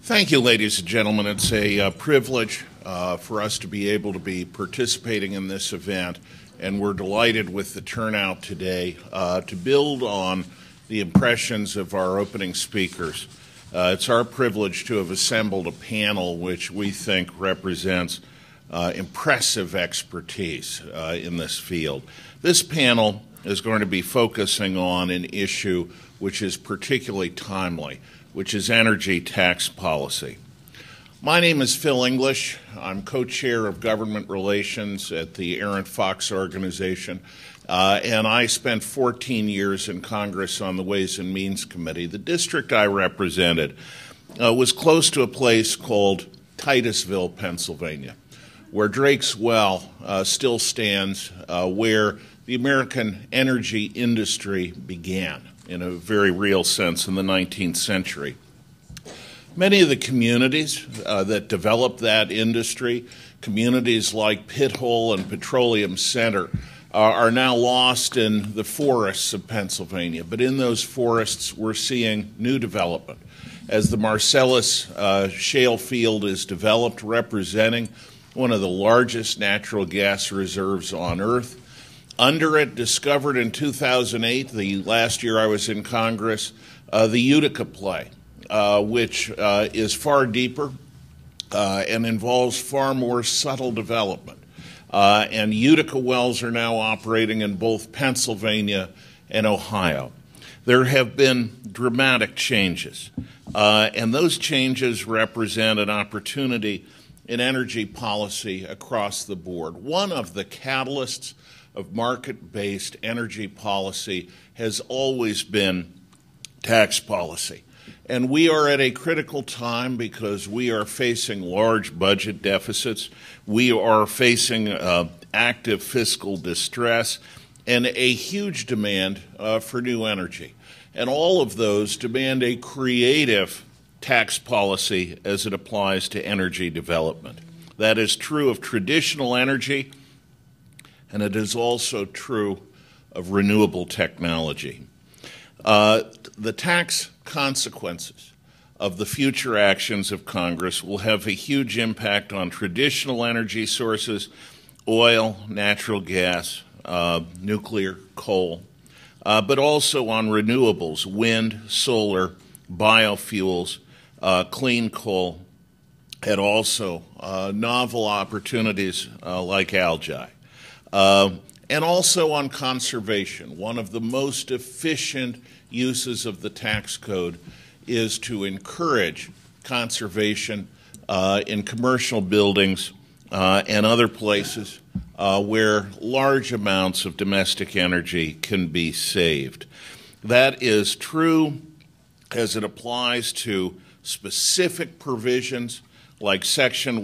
Thank you, ladies and gentlemen. It's a privilege for us to be able to be participating in this event, and we're delighted with the turnout today to build on the impressions of our opening speakers. It's our privilege to have assembled a panel which we think represents impressive expertise in this field. This panel is going to be focusing on an issue which is particularly timely, which is energy tax policy. My name is Phil English. I'm co-chair of government relations at the Arent Fox organization, and I spent 14 years in Congress on the Ways and Means Committee. The district I represented was close to a place called Titusville, Pennsylvania, where Drake's Well still stands, where the American energy industry began in a very real sense in the 19th century. Many of the communities that developed that industry, communities like Pit Hole and Petroleum Center, are now lost in the forests of Pennsylvania. But in those forests, we're seeing new development. As the Marcellus shale field is developed, representing one of the largest natural gas reserves on Earth. Under it, discovered in 2008, the last year I was in Congress, the Utica play, which is far deeper and involves far more subtle development. And Utica wells are now operating in both Pennsylvania and Ohio. There have been dramatic changes, and those changes represent an opportunity in energy policy across the board. One of the catalysts of market-based energy policy has always been tax policy. And we are at a critical time because we are facing large budget deficits. We are facing active fiscal distress and a huge demand for new energy. And all of those demand a creative tax policy as it applies to energy development. That is true of traditional energy, and it is also true of renewable technology. The tax consequences of the future actions of Congress will have a huge impact on traditional energy sources, oil, natural gas, nuclear, coal, but also on renewables, wind, solar, biofuels, clean coal, and also novel opportunities like algae. And also on conservation. One of the most efficient uses of the tax code is to encourage conservation in commercial buildings and other places where large amounts of domestic energy can be saved. That is true as it applies to specific provisions like Section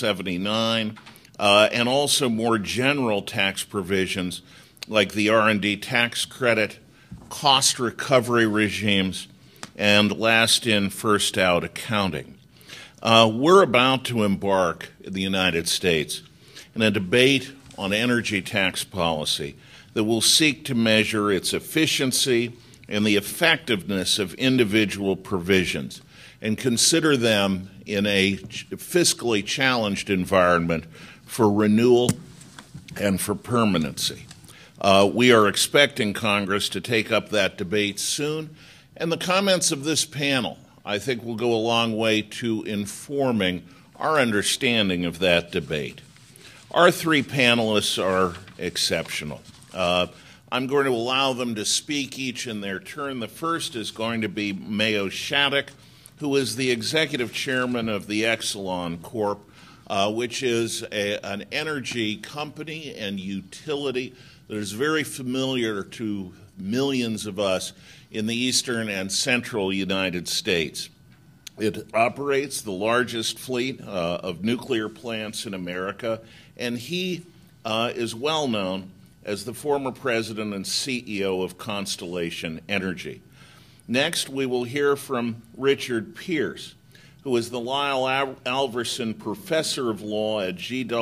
179, and also more general tax provisions like the R&D tax credit, cost recovery regimes, and last in, first out accounting. We're about to embark in the United States in a debate on energy tax policy that will seek to measure its efficiency and the effectiveness of individual provisions and consider them in a fiscally challenged environment for renewal and for permanency. We are expecting Congress to take up that debate soon, and the comments of this panel, I think, will go a long way to informing our understanding of that debate. Our three panelists are exceptional. I'm going to allow them to speak each in their turn. The first is going to be Mayo Shattuck, who is the executive chairman of the Exelon Corp., which is an energy company and utility that is very familiar to millions of us in the eastern and central United States. It operates the largest fleet of nuclear plants in America, and he is well known as the former president and CEO of Constellation Energy. Next, we will hear from Richard Pierce, who is the Lyle Alverson Professor of Law at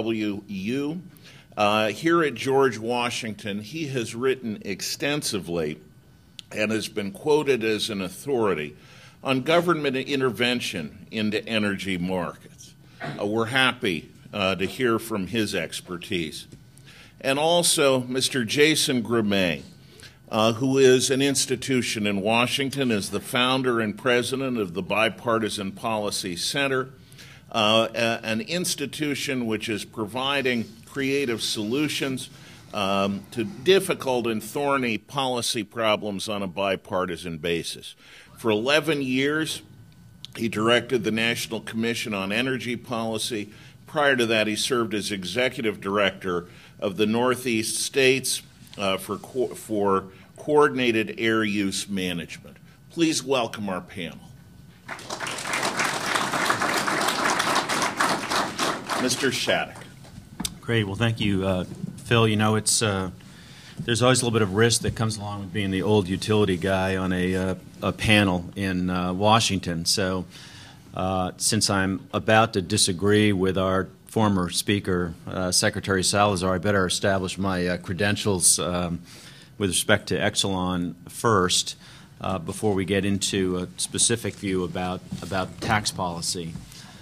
GWU. Here at George Washington, he has written extensively and has been quoted as an authority on government intervention into energy markets. We're happy to hear from his expertise. And also Mr. Jason Grumet, who is an institution in Washington, is the founder and president of the Bipartisan Policy Center, an institution which is providing creative solutions to difficult and thorny policy problems on a bipartisan basis. For 11 years, he directed the National Commission on Energy Policy. Prior to that, he served as executive director of the Northeast States for Coordinated Air Use Management. Please welcome our panel. Mr. Shattuck. Great. Well, thank you, Phil. You know, it's there's always a little bit of risk that comes along with being the old utility guy on a panel in Washington. So since I'm about to disagree with our former speaker, Secretary Salazar, I better establish my credentials with respect to Exelon first before we get into a specific view about tax policy.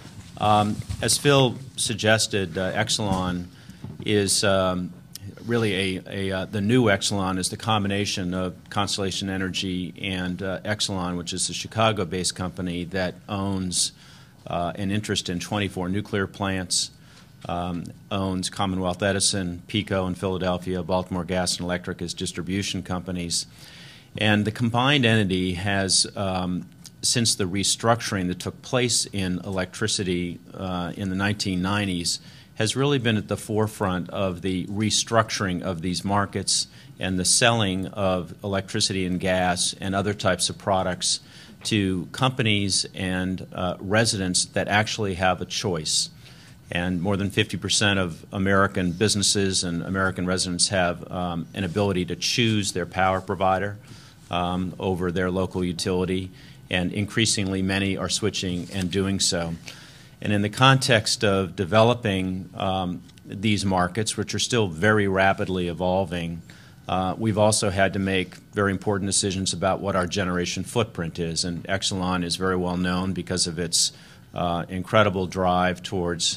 As Phil suggested, Exelon is really the new Exelon is the combination of Constellation Energy and Exelon, which is a Chicago-based company that owns an interest in 24 nuclear plants, owns Commonwealth Edison, PECO in Philadelphia, Baltimore Gas and Electric as distribution companies. And the combined entity has, since the restructuring that took place in electricity in the 1990s, has really been at the forefront of the restructuring of these markets and the selling of electricity and gas and other types of products to companies and residents that actually have a choice. And more than 50% of American businesses and American residents have an ability to choose their power provider over their local utility, and increasingly many are switching and doing so. And in the context of developing these markets, which are still very rapidly evolving, we've also had to make very important decisions about what our generation footprint is. And Exelon is very well known because of its incredible drive towards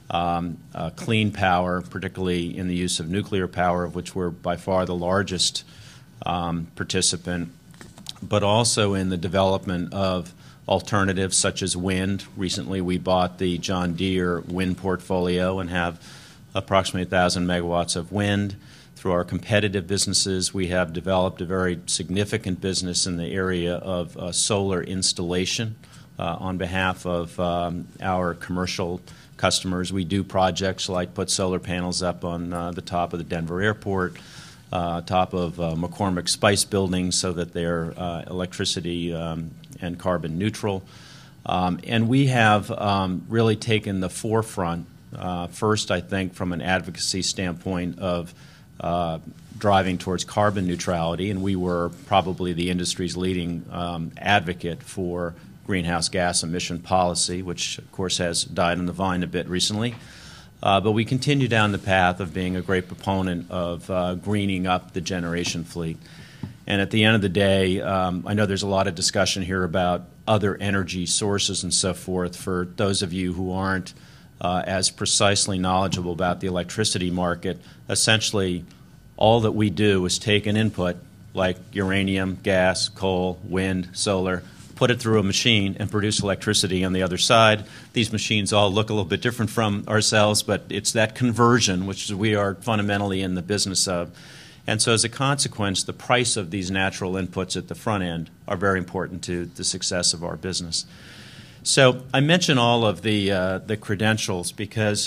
clean power, particularly in the use of nuclear power, of which we're by far the largest participant, but also in the development of alternatives such as wind. Recently we bought the John Deere wind portfolio and have approximately 1,000 megawatts of wind. Through our competitive businesses, we have developed a very significant business in the area of solar installation on behalf of our commercial customers. We do projects like put solar panels up on the top of the Denver airport, top of McCormick Spice buildings so that they're electricity and carbon neutral. And we have really taken the forefront, first I think from an advocacy standpoint of driving towards carbon neutrality, and we were probably the industry's leading advocate for greenhouse gas emission policy, which of course has died on the vine a bit recently. But we continue down the path of being a great proponent of greening up the generation fleet. And at the end of the day, I know there's a lot of discussion here about other energy sources and so forth. For those of you who aren't as precisely knowledgeable about the electricity market, essentially all that we do is take an input like uranium, gas, coal, wind, solar, put it through a machine and produce electricity on the other side. These machines all look a little bit different from ourselves, but it's that conversion which we are fundamentally in the business of. And so as a consequence, the price of these natural inputs at the front end are very important to the success of our business. So I mention all of the credentials because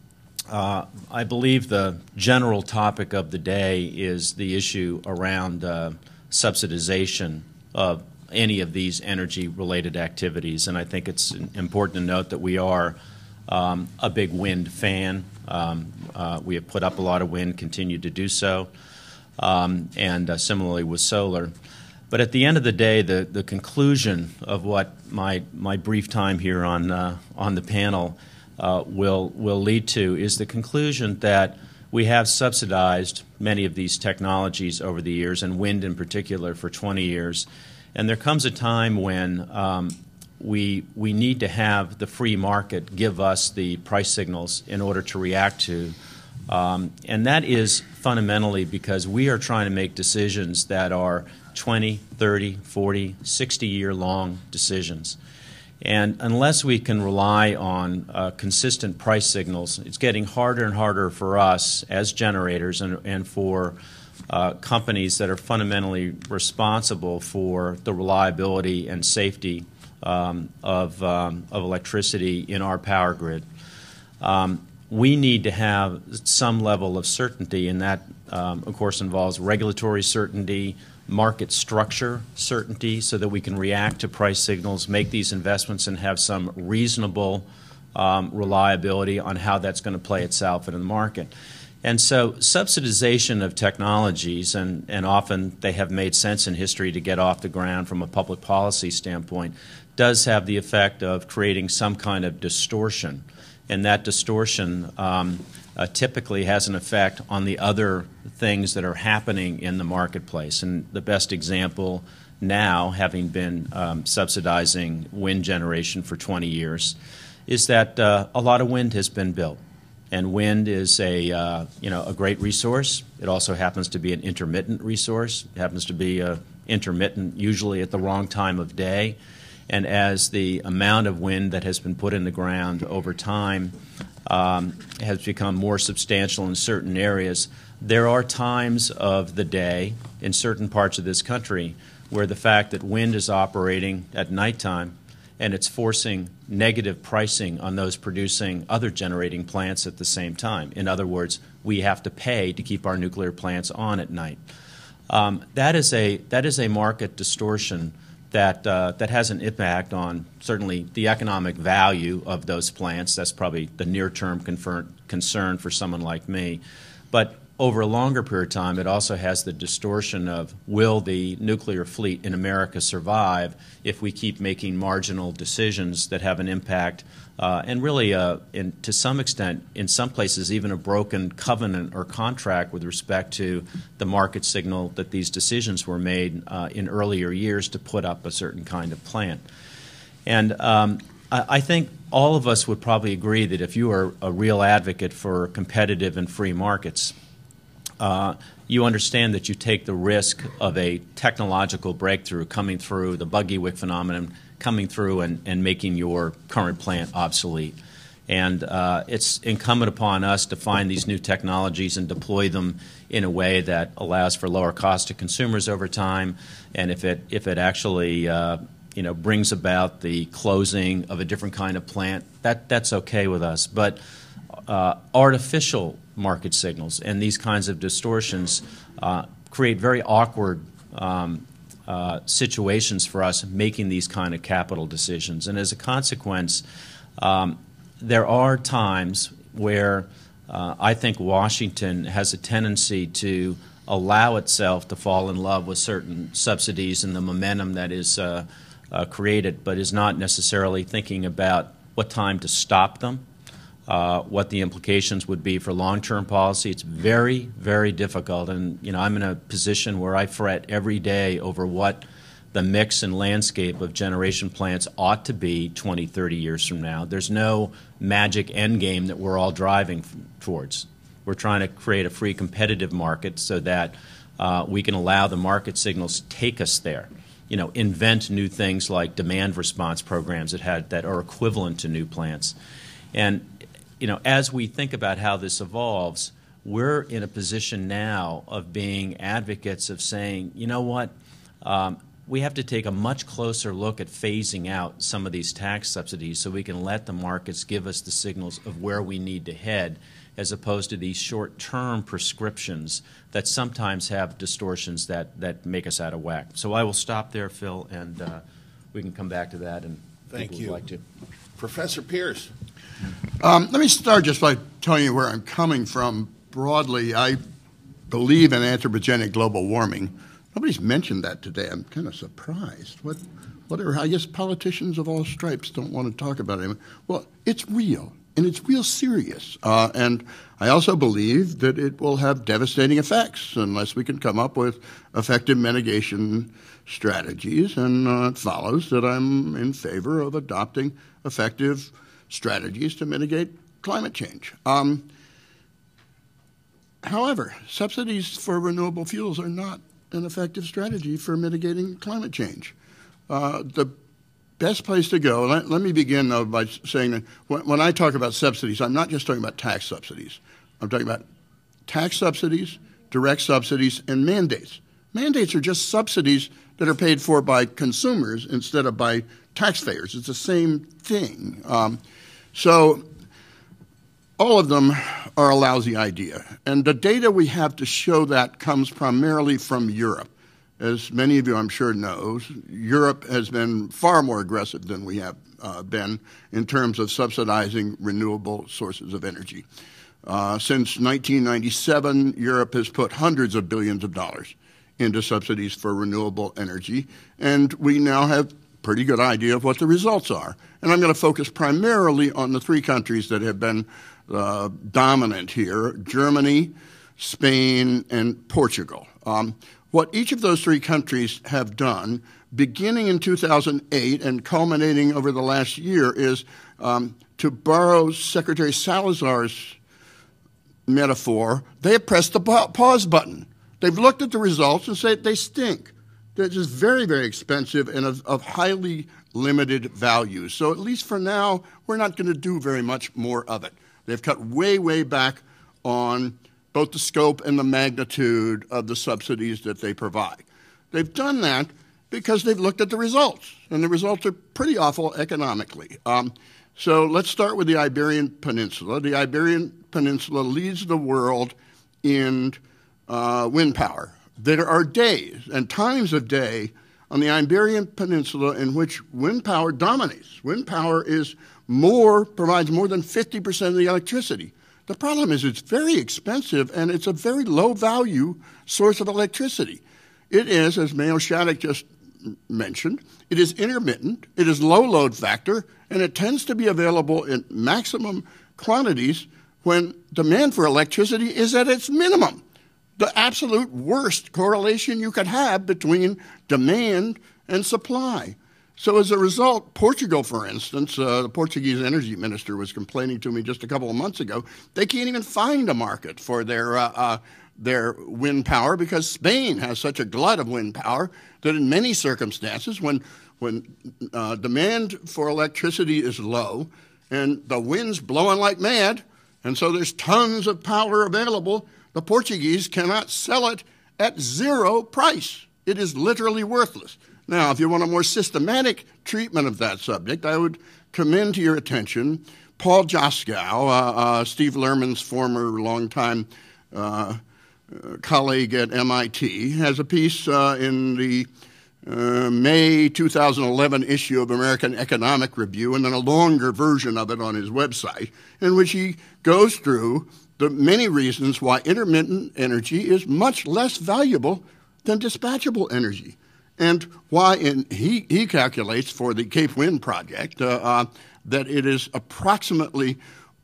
I believe the general topic of the day is the issue around subsidization of any of these energy-related activities. And I think it's important to note that we are a big wind fan. We have put up a lot of wind, continue to do so, and similarly with solar. But at the end of the day, the conclusion of what my brief time here on the panel will lead to is the conclusion that we have subsidized many of these technologies over the years, and wind in particular, for 20 years. And there comes a time when we need to have the free market give us the price signals in order to react to. And that is fundamentally because we are trying to make decisions that are 20, 30, 40, 60-year-long decisions. And unless we can rely on consistent price signals, it's getting harder and harder for us as generators and for companies that are fundamentally responsible for the reliability and safety of electricity in our power grid. We need to have some level of certainty, and that, of course, involves regulatory certainty, market structure certainty, so that we can react to price signals, make these investments, and have some reasonable reliability on how that's going to play itself in the market. And so subsidization of technologies, and often they have made sense in history to get off the ground from a public policy standpoint, does have the effect of creating some kind of distortion. And that distortion typically has an effect on the other things that are happening in the marketplace. And the best example now, having been subsidizing wind generation for 20 years, is that a lot of wind has been built. And wind is a great resource. It also happens to be an intermittent resource. It happens to be intermittent usually at the wrong time of day. And as the amount of wind that has been put in the ground over time has become more substantial in certain areas, there are times of the day in certain parts of this country where the fact that wind is operating at nighttime and it's forcing negative pricing on those producing other generating plants at the same time. In other words, we have to pay to keep our nuclear plants on at night. That is a market distortion that has an impact on certainly the economic value of those plants. That's probably the near-term concern for someone like me. But over a longer period of time, it also has the distortion of, will the nuclear fleet in America survive if we keep making marginal decisions that have an impact and really, to some extent, in some places, even a broken covenant or contract with respect to the market signal that these decisions were made in earlier years to put up a certain kind of plant. And I think all of us would probably agree that if you are a real advocate for competitive and free markets, you understand that you take the risk of a technological breakthrough coming through, the buggy wick phenomenon coming through and making your current plant obsolete. And it's incumbent upon us to find these new technologies and deploy them in a way that allows for lower cost to consumers over time. And if it actually brings about the closing of a different kind of plant, that's okay with us. But artificial market signals and these kinds of distortions create very awkward situations for us making these kind of capital decisions. And as a consequence, there are times where I think Washington has a tendency to allow itself to fall in love with certain subsidies and the momentum that is created, but is not necessarily thinking about what time to stop them, what the implications would be for long-term policy. It's very, very difficult. And, I'm in a position where I fret every day over what the mix and landscape of generation plants ought to be 20, 30 years from now. There's no magic end game that we're all driving towards. We're trying to create a free competitive market so that we can allow the market signals to take us there. Invent new things like demand response programs that are equivalent to new plants. And as we think about how this evolves, we're in a position now of being advocates of saying, you know what, we have to take a much closer look at phasing out some of these tax subsidies so we can let the markets give us the signals of where we need to head, as opposed to these short-term prescriptions that sometimes have distortions that make us out of whack. So I will stop there, Phil, and we can come back to that and Thank you. Would like to. Professor Pierce. Let me start just by telling you where I'm coming from. Broadly, I believe in anthropogenic global warming. Nobody's mentioned that today. I'm kind of surprised. Whatever. I guess politicians of all stripes don't want to talk about it. Well, it's real. and it's real serious. And I also believe that it will have devastating effects unless we can come up with effective mitigation strategies, and it follows that I'm in favor of adopting effective strategies to mitigate climate change. However, subsidies for renewable fuels are not an effective strategy for mitigating climate change. The best place to go, let me begin, though, by saying that when I talk about subsidies, I'm not just talking about tax subsidies. I'm talking about tax subsidies, direct subsidies, and mandates. Mandates are just subsidies that are paid for by consumers instead of by taxpayers. It's the same thing. So all of them are a lousy idea. And the data we have to show that comes primarily from Europe. As many of you, I'm sure, know, Europe has been far more aggressive than we have been in terms of subsidizing renewable sources of energy. Since 1997, Europe has put hundreds of billions of dollars into subsidies for renewable energy, and we now have a pretty good idea of what the results are. And I'm going to focus primarily on the three countries that have been dominant here: Germany, Spain, and Portugal. What each of those three countries have done, beginning in 2008 and culminating over the last year, is to borrow Secretary Salazar's metaphor, they have pressed the pause button. They've looked at the results and said they stink. They're just very, very expensive and of highly limited value. So at least for now, we're not going to do very much more of it. They've cut way, way back on both the scope and the magnitude of the subsidies that they provide. They've done that because they've looked at the results, and the results are pretty awful economically. So let's start with the Iberian Peninsula. The Iberian Peninsula leads the world in wind power. There are days and times of day on the Iberian Peninsula in which wind power dominates. Wind power provides more than 50% of the electricity. The problem is it's very expensive, and it's a very low-value source of electricity. It is, as Mayo Shattuck just mentioned, it is intermittent, it is low load factor, and it tends to be available in maximum quantities when demand for electricity is at its minimum. The absolute worst correlation you could have between demand and supply. So as a result, Portugal, for instance, the Portuguese energy minister was complaining to me just a couple of months ago, they can't even find a market for their wind power because Spain has such a glut of wind power that in many circumstances when demand for electricity is low and the wind's blowing like mad, and so there's tons of power available, the Portuguese cannot sell it at zero price. It is literally worthless. Now, if you want a more systematic treatment of that subject, I would commend to your attention Paul Joskow, Steve Lerman's former longtime colleague at MIT, has a piece in the May 2011 issue of American Economic Review, and then a longer version of it on his website, in which he goes through the many reasons why intermittent energy is much less valuable than dispatchable energy. And why he calculates for the Cape Wind project that it is approximately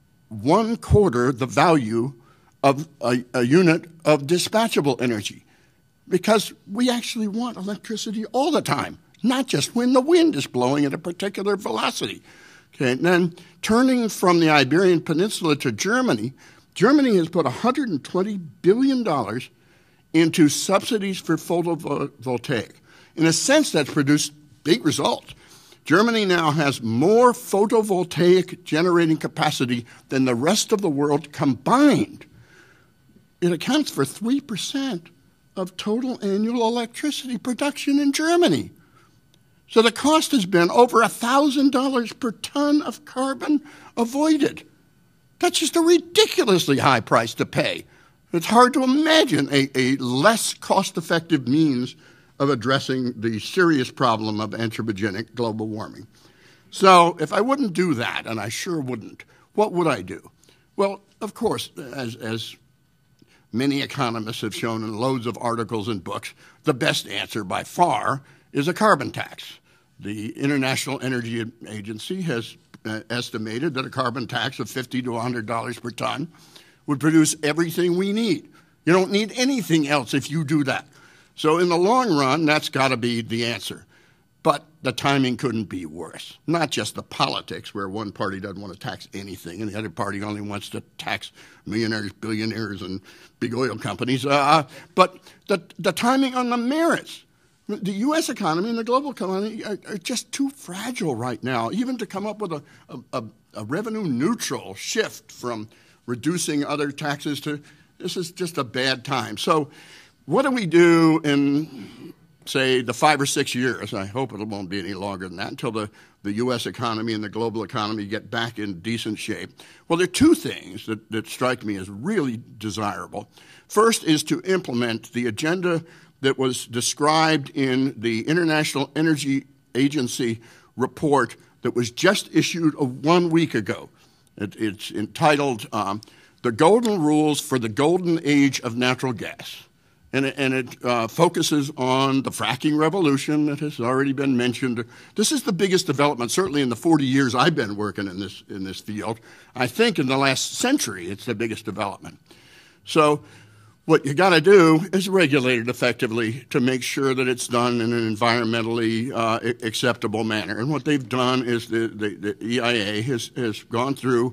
1/4 the value of a unit of dispatchable energy, because we actually want electricity all the time, not just when the wind is blowing at a particular velocity. Okay, and then turning from the Iberian Peninsula to Germany, Germany has put $120 billion into subsidies for photovoltaic. In a sense, that's produced big results. Germany now has more photovoltaic generating capacity than the rest of the world combined. It accounts for 3% of total annual electricity production in Germany. So the cost has been over $1,000 per ton of carbon avoided. That's just a ridiculously high price to pay. It's hard to imagine a less cost-effective means of addressing the serious problem of anthropogenic global warming. So if I wouldn't do that, and I sure wouldn't, what would I do? Well, of course, as many economists have shown in loads of articles and books, the best answer by far is a carbon tax. The International Energy Agency has estimated that a carbon tax of $50 to $100 per ton would produce everything we need. You don't need anything else if you do that. So in the long run, that's got to be the answer. But the timing couldn't be worse. Not just the politics, where one party doesn't want to tax anything and the other party only wants to tax millionaires, billionaires, and big oil companies. But the timing on the merits. The U.S. economy and the global economy are just too fragile right now, even to come up with a revenue-neutral shift from reducing other taxes to this is just a bad time. So what do we do in, say, the 5 or 6 years? I hope it won't be any longer than that until the U.S. economy and the global economy get back in decent shape. Well, there are two things that strike me as really desirable. First is to implement the agenda that was described in the International Energy Agency report that was just issued 1 week ago. It's entitled The Golden Rules for the Golden Age of Natural Gas. And it focuses on the fracking revolution that has already been mentioned. This is the biggest development, certainly in the 40 years I've been working in this field. I think in the last century it's the biggest development. So what you got to do is regulate it effectively to make sure that it's done in an environmentally acceptable manner. And what they've done is the EIA has gone through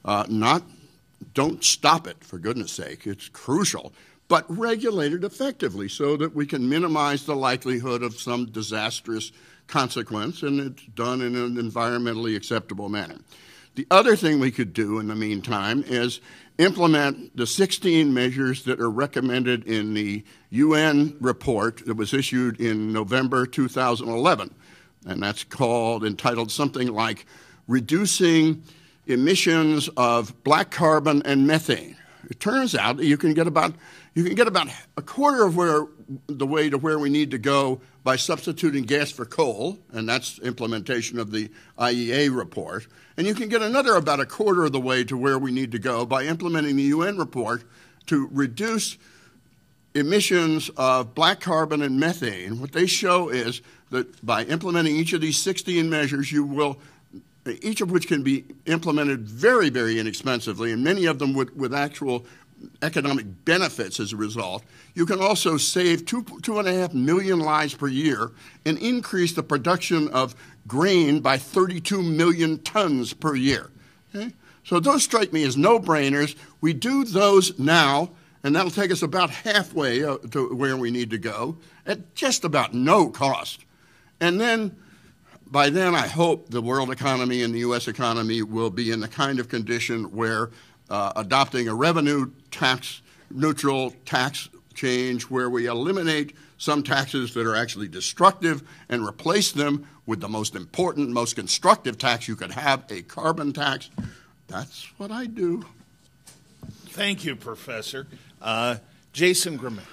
don't stop it, for goodness sake, it's crucial, but regulate it effectively so that we can minimize the likelihood of some disastrous consequence, and it's done in an environmentally acceptable manner. The other thing we could do in the meantime is implement the 16 measures that are recommended in the UN report that was issued in November 2011, and that's entitled something like Reducing Emissions of Black Carbon and Methane. It turns out that you can get about a quarter of the way to where we need to go by substituting gas for coal, and that's implementation of the IEA report. And you can get about a quarter of the way to where we need to go by implementing the UN report to reduce emissions of black carbon and methane. What they show is that by implementing each of these 16 measures, each of which can be implemented very, very inexpensively, and many of them with actual economic benefits as a result. You can also save 2.5 million lives per year and increase the production of grain by 32 million tons per year. Okay? So those strike me as no-brainers. We do those now, and that'll take us about halfway to where we need to go at just about no cost. And then by then, I hope the world economy and the U.S. economy will be in the kind of condition where adopting a revenue-neutral tax change where we eliminate some taxes that are actually destructive and replace them with the most important, most constructive tax you could have, a carbon tax. That's what I do. Thank you, Professor. Jason Grumet.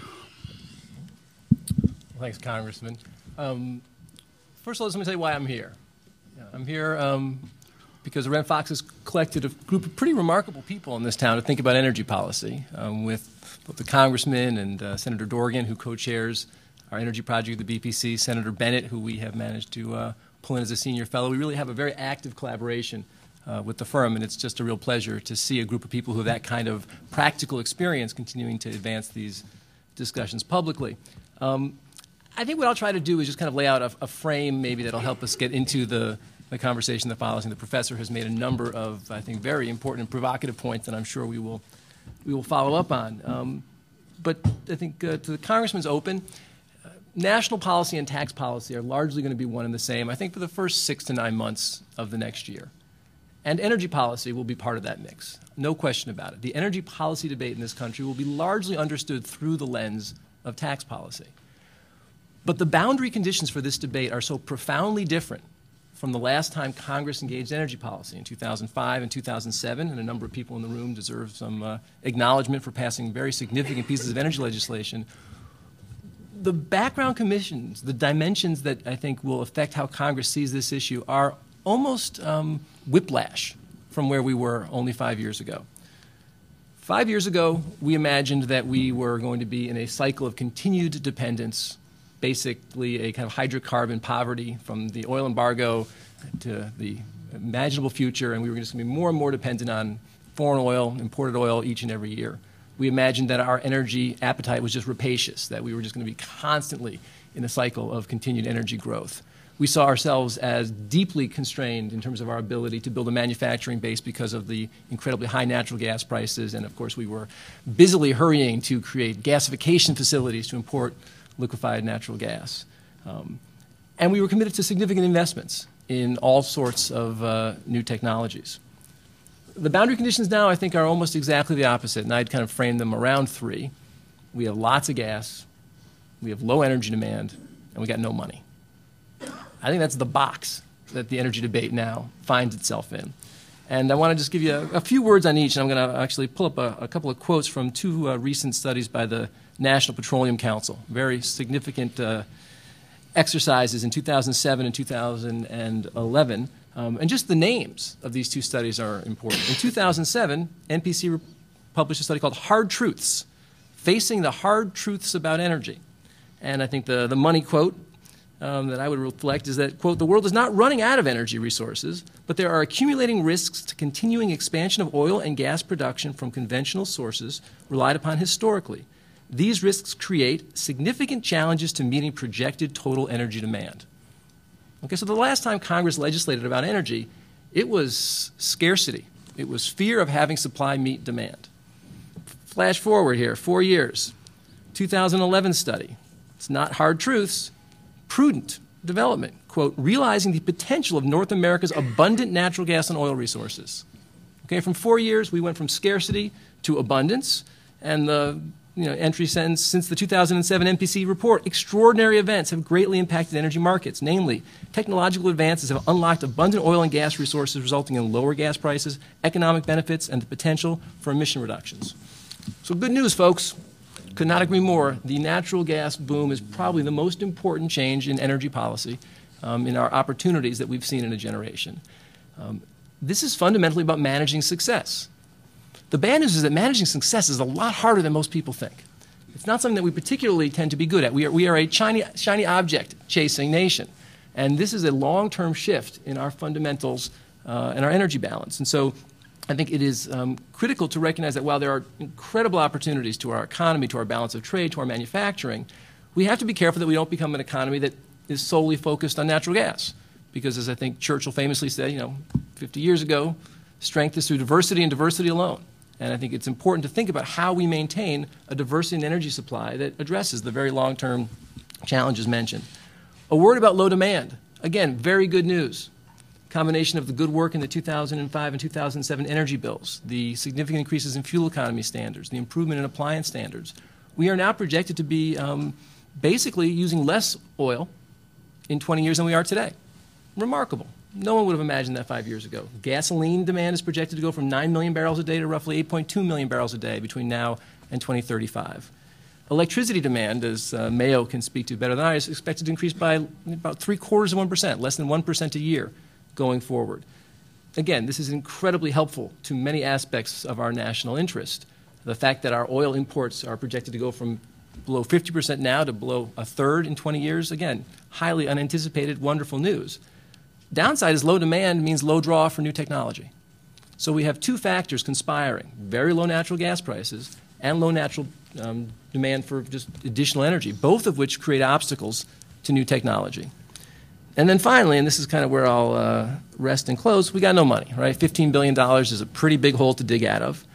Thanks, Congressman. First of all, let me tell you why I'm here. I'm here because Arent Fox has collected a group of pretty remarkable people in this town to think about energy policy, with both the Congressman and Senator Dorgan, who co-chairs our energy project at the BPC, Senator Bennett, who we have managed to pull in as a senior fellow. We really have a very active collaboration with the firm, and it's just a real pleasure to see a group of people who have that kind of practical experience continuing to advance these discussions publicly. I think what I'll try to do is just kind of lay out a frame maybe that'll help us get into the conversation that follows. And the professor has made a number of, I think, very important and provocative points that I'm sure we will follow up on. But I think to the Congressman's open, national policy and tax policy are largely going to be one and the same, I think, for the first 6 to 9 months of the next year. And energy policy will be part of that mix, no question about it. The energy policy debate in this country will be largely understood through the lens of tax policy. But the boundary conditions for this debate are so profoundly different from the last time Congress engaged energy policy in 2005 and 2007, and a number of people in the room deserve some acknowledgement for passing very significant pieces of energy legislation. The background conditions, the dimensions that I think will affect how Congress sees this issue are almost whiplash from where we were only 5 years ago. 5 years ago, we imagined that we were going to be in a cycle of continued dependence, basically a kind of hydrocarbon poverty from the oil embargo to the imaginable future, and we were just going to be more and more dependent on foreign oil, imported oil each and every year. We imagined that our energy appetite was just rapacious, that we were just going to be constantly in a cycle of continued energy growth. We saw ourselves as deeply constrained in terms of our ability to build a manufacturing base because of the incredibly high natural gas prices, and of course we were busily hurrying to create gasification facilities to import liquefied natural gas. And we were committed to significant investments in all sorts of new technologies. The boundary conditions now, I think, are almost exactly the opposite, and I'd kind of frame them around three. We have lots of gas, we have low energy demand, and we got no money. I think that's the box that the energy debate now finds itself in. And I want to just give you a few words on each, and I'm going to actually pull up a couple of quotes from two recent studies by the National Petroleum Council, very significant exercises in 2007 and 2011. And just the names of these two studies are important. In 2007, NPC published a study called Hard Truths, Facing the Hard Truths About Energy. And I think the money quote that I would reflect is that, quote, "The world is not running out of energy resources, but there are accumulating risks to continuing expansion of oil and gas production from conventional sources relied upon historically. These risks create significant challenges to meeting projected total energy demand." Okay, so the last time Congress legislated about energy, it was scarcity. It was fear of having supply meet demand. Flash forward here, 4 years. 2011 study. It's not hard truths. Prudent development, quote, "Realizing the potential of North America's abundant natural gas and oil resources." Okay, from 4 years, we went from scarcity to abundance, and the entry sentence, since the 2007 NPC report, extraordinary events have greatly impacted energy markets. Namely, technological advances have unlocked abundant oil and gas resources, resulting in lower gas prices, economic benefits, and the potential for emission reductions. So good news, folks. Could not agree more. The natural gas boom is probably the most important change in energy policy in our opportunities that we've seen in a generation. This is fundamentally about managing success. The bad news is that managing success is a lot harder than most people think. It's not something that we particularly tend to be good at. We are a shiny object chasing nation. And this is a long-term shift in our fundamentals and our energy balance. And so I think it is critical to recognize that while there are incredible opportunities to our economy, to our balance of trade, to our manufacturing, we have to be careful that we don't become an economy that is solely focused on natural gas. Because as I think Churchill famously said, 50 years ago, strength is through diversity and diversity alone. And I think it's important to think about how we maintain a diversity in energy supply that addresses the very long-term challenges mentioned. A word about low demand. Again, very good news. Combination of the good work in the 2005 and 2007 energy bills, the significant increases in fuel economy standards, the improvement in appliance standards. We are now projected to be basically using less oil in 20 years than we are today. Remarkable. No one would have imagined that 5 years ago. Gasoline demand is projected to go from 9 million barrels a day to roughly 8.2 million barrels a day between now and 2035. Electricity demand, as Mayo can speak to better than I, is expected to increase by about 0.75%, less than 1% a year going forward. Again, this is incredibly helpful to many aspects of our national interest. The fact that our oil imports are projected to go from below 50% now to below a third in 20 years, again, highly unanticipated, wonderful news. Downside is low demand means low draw for new technology. So we have two factors conspiring, very low natural gas prices and low natural demand for just additional energy, both of which create obstacles to new technology. And then finally, and this is kind of where I'll rest and close, we got no money, right? $15 billion is a pretty big hole to dig out of.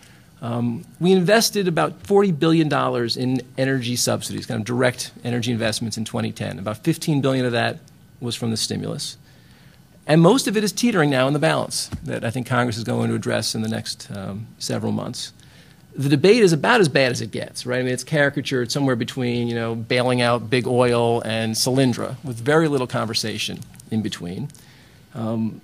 We invested about $40 billion in energy subsidies, kind of direct energy investments in 2010. About $15 billion of that was from the stimulus. And most of it is teetering now in the balance that I think Congress is going to address in the next several months. The debate is about as bad as it gets, right? I mean, it's caricatured somewhere between, bailing out big oil and Solyndra with very little conversation in between. And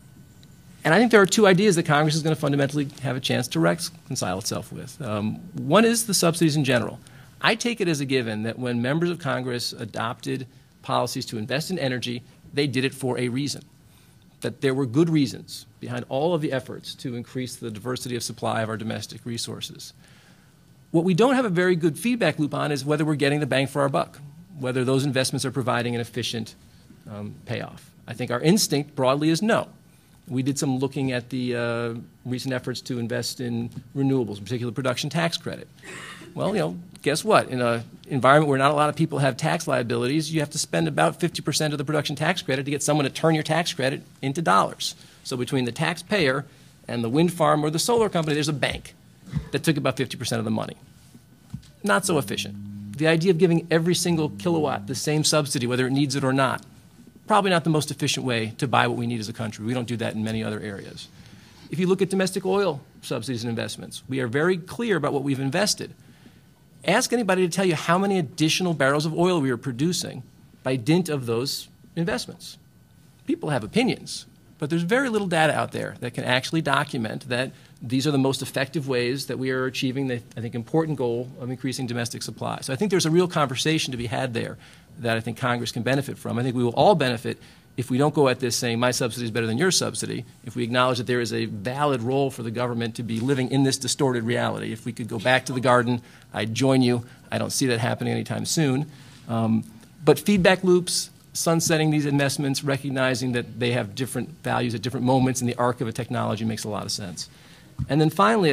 I think there are two ideas that Congress is going to fundamentally have a chance to reconcile itself with. One is the subsidies in general. I take it as a given that when members of Congress adopted policies to invest in energy, they did it for a reason. That there were good reasons behind all of the efforts to increase the diversity of supply of our domestic resources. What we don't have a very good feedback loop on is whether we're getting the bang for our buck, whether those investments are providing an efficient payoff. I think our instinct broadly is no. We did some looking at the recent efforts to invest in renewables, in particular production tax credit. Well, guess what? In an environment where not a lot of people have tax liabilities, you have to spend about 50% of the production tax credit to get someone to turn your tax credit into dollars. So between the taxpayer and the wind farm or the solar company, there's a bank that took about 50% of the money. Not so efficient. The idea of giving every single kilowatt the same subsidy, whether it needs it or not, probably not the most efficient way to buy what we need as a country. We don't do that in many other areas. If you look at domestic oil subsidies and investments, we are very clear about what we've invested. Ask anybody to tell you how many additional barrels of oil we are producing by dint of those investments. People have opinions, but there's very little data out there that can actually document that these are the most effective ways that we are achieving the, I think, important goal of increasing domestic supply. So I think there's a real conversation to be had there that I think Congress can benefit from. I think we will all benefit if we don't go at this saying my subsidy is better than your subsidy, if we acknowledge that there is a valid role for the government to be living in this distorted reality. If we could go back to the garden, I'd join you. I don't see that happening anytime soon. But feedback loops, sunsetting these investments, recognizing that they have different values at different moments in the arc of a technology makes a lot of sense. And then finally,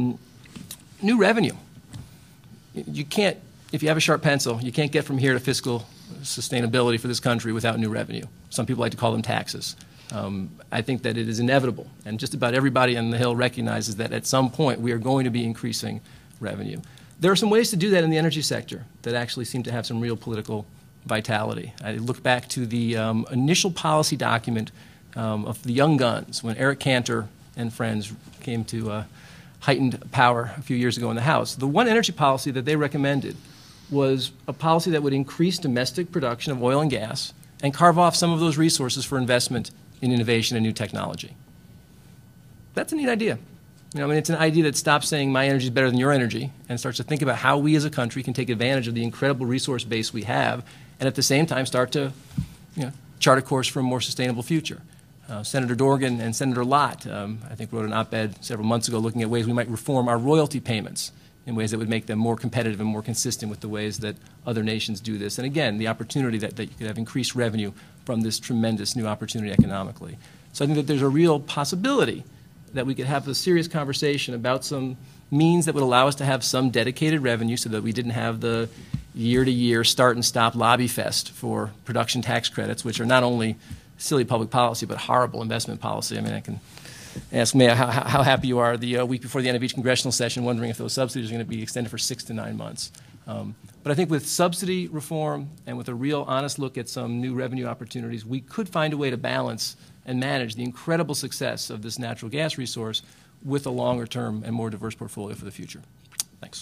new revenue. You can't, if you have a sharp pencil, you can't get from here to fiscal sustainability for this country without new revenue. Some people like to call them taxes. I think that it is inevitable, and just about everybody on the Hill recognizes that at some point we are going to be increasing revenue. There are some ways to do that in the energy sector that actually seem to have some real political vitality. I look back to the initial policy document of the Young Guns when Eric Cantor and friends came to heightened power a few years ago in the House. The one energy policy that they recommended was a policy that would increase domestic production of oil and gas and carve off some of those resources for investment in innovation and new technology. That's a neat idea. It's an idea that stops saying my energy is better than your energy and starts to think about how we as a country can take advantage of the incredible resource base we have and at the same time start to chart a course for a more sustainable future. Senator Dorgan and Senator Lott, I think, wrote an op-ed several months ago looking at ways we might reform our royalty payments in ways that would make them more competitive and more consistent with the ways that other nations do this. And again, the opportunity that you could have increased revenue from this tremendous new opportunity economically. So I think that there's a real possibility that we could have a serious conversation about some means that would allow us to have some dedicated revenue so that we didn't have the year-to-year start and stop lobby fest for production tax credits, which are not only silly public policy but horrible investment policy. I can ask Mayo how happy you are the week before the end of each congressional session, wondering if those subsidies are going to be extended for 6 to 9 months. But I think with subsidy reform and with a real honest look at some new revenue opportunities, we could find a way to balance and manage the incredible success of this natural gas resource with a longer-term and more diverse portfolio for the future. Thanks.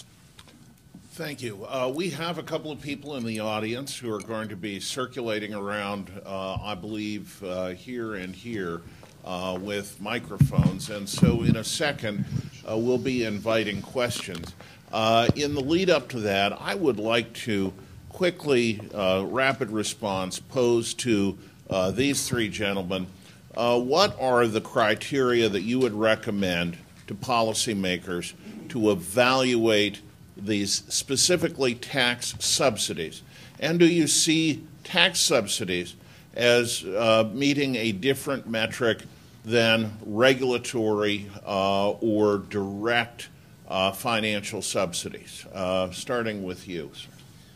Thank you. We have a couple of people in the audience who are going to be circulating around, I believe, here and here with microphones. And so in a second, we'll be inviting questions. In the lead up to that, I would like to quickly, rapid response, pose to these three gentlemen. What are the criteria that you would recommend to policymakers to evaluate these specifically tax subsidies? And do you see tax subsidies as meeting a different metric than regulatory or direct financial subsidies? Starting with you, sir.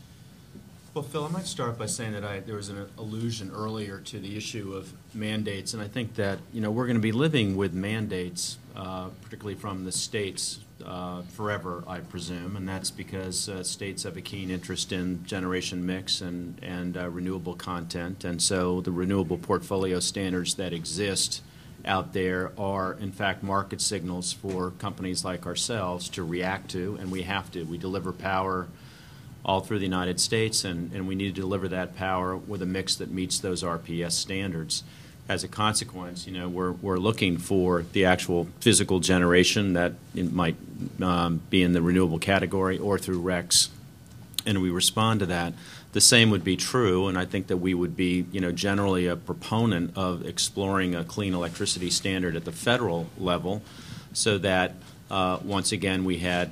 Well, Phil, I might start by saying that there was an allusion earlier to the issue of mandates, and I think that we're going to be living with mandates, particularly from the states, forever, I presume, and that's because states have a keen interest in generation mix and renewable content, and so the renewable portfolio standards that exist out there are, in fact, market signals for companies like ourselves to react to, and we have to. We deliver power all through the United States, and we need to deliver that power with a mix that meets those RPS standards. As a consequence, we're looking for the actual physical generation that it might be in the renewable category or through RECs, and we respond to that. The same would be true, and I think that we would be, generally a proponent of exploring a clean electricity standard at the federal level, so that once again we had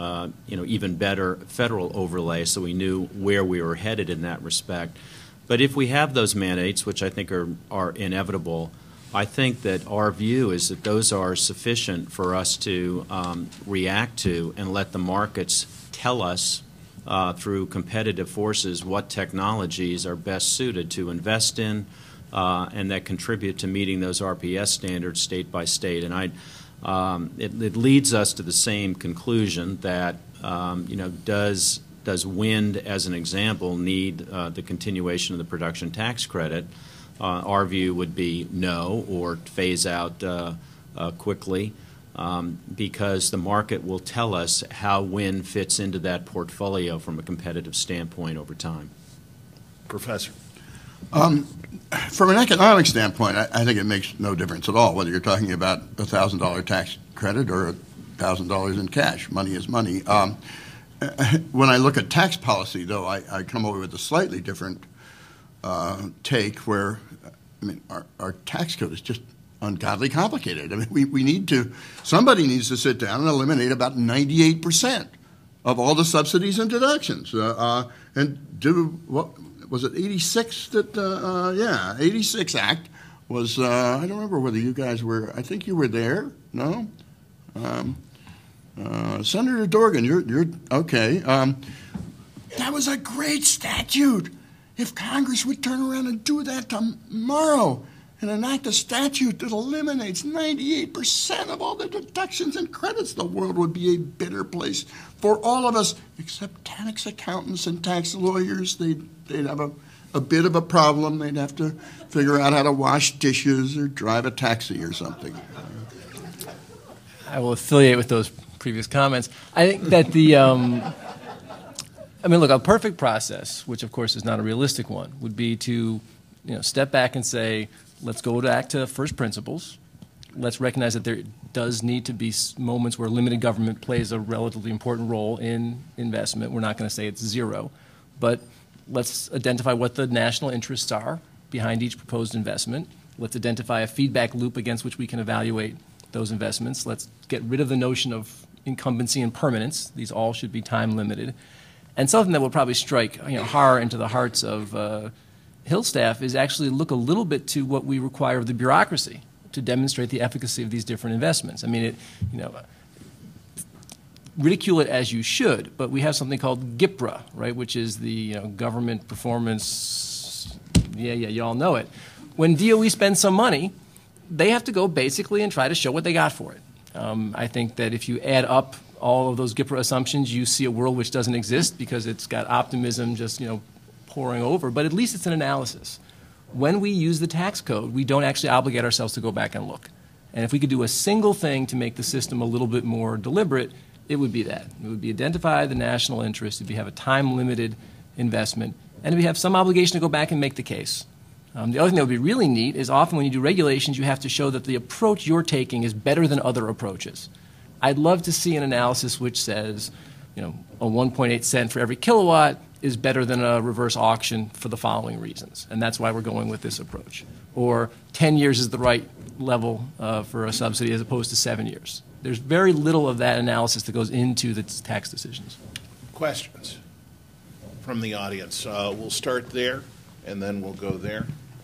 even better federal overlay, so we knew where we were headed in that respect. But if we have those mandates, which I think are inevitable, I think that our view is that those are sufficient for us to react to and let the markets tell us through competitive forces what technologies are best suited to invest in and that contribute to meeting those RPS standards state by state. And it leads us to the same conclusion that does wind, as an example, need the continuation of the production tax credit? Our view would be no, or phase out quickly, because the market will tell us how wind fits into that portfolio from a competitive standpoint over time. Professor. From an economic standpoint, I think it makes no difference at all whether you're talking about a $1,000 tax credit or $1,000 in cash. Money is money. When I look at tax policy, though, I come away with a slightly different take where, I mean, our tax code is just ungodly complicated. I mean, somebody needs to sit down and eliminate about 98% of all the subsidies and deductions and do, what was it, 86 that, 86 Act was, I don't remember whether you guys were, I think you were there, no? Senator Dorgan, you're okay. That was a great statute. If Congress would turn around and do that tomorrow and enact a statute that eliminates 98% of all the deductions and credits, the world would be a better place for all of us, except tax accountants and tax lawyers. They'd have a bit of a problem. They'd have to figure out how to wash dishes or drive a taxi or something. I will affiliate with those previous comments. I think that look, a perfect process, which of course is not a realistic one, would be to step back and say, let's go back to first principles. Let's recognize that there does need to be moments where limited government plays a relatively important role in investment. We're not going to say it's zero, but let's identify what the national interests are behind each proposed investment. Let's identify a feedback loop against which we can evaluate those investments. Let's get rid of the notion of incumbency and permanence. These all should be time limited. And something that will probably strike horror into the hearts of Hill staff is actually look a little bit to what we require of the bureaucracy to demonstrate the efficacy of these different investments. I mean, ridicule it as you should, but we have something called GIPRA, right, which is the government performance. Yeah, you all know it. When DOE spends some money, they have to go basically and try to show what they got for it. I think that if you add up all of those GIPRA assumptions, you see a world which doesn't exist because it's got optimism just pouring over, but at least it's an analysis. When we use the tax code, we don't actually obligate ourselves to go back and look. And if we could do a single thing to make the system a little bit more deliberate, it would be that. It would be identify the national interest, if you have a time-limited investment, and if you have some obligation to go back and make the case. The other thing that would be really neat is often when you do regulations, you have to show that the approach you're taking is better than other approaches. I'd love to see an analysis which says, a 1.8 cent for every kilowatt is better than a reverse auction for the following reasons, and that's why we're going with this approach. Or 10 years is the right level for a subsidy as opposed to 7 years. There's very little of that analysis that goes into the tax decisions. Questions from the audience? We'll start there, and then we'll go there.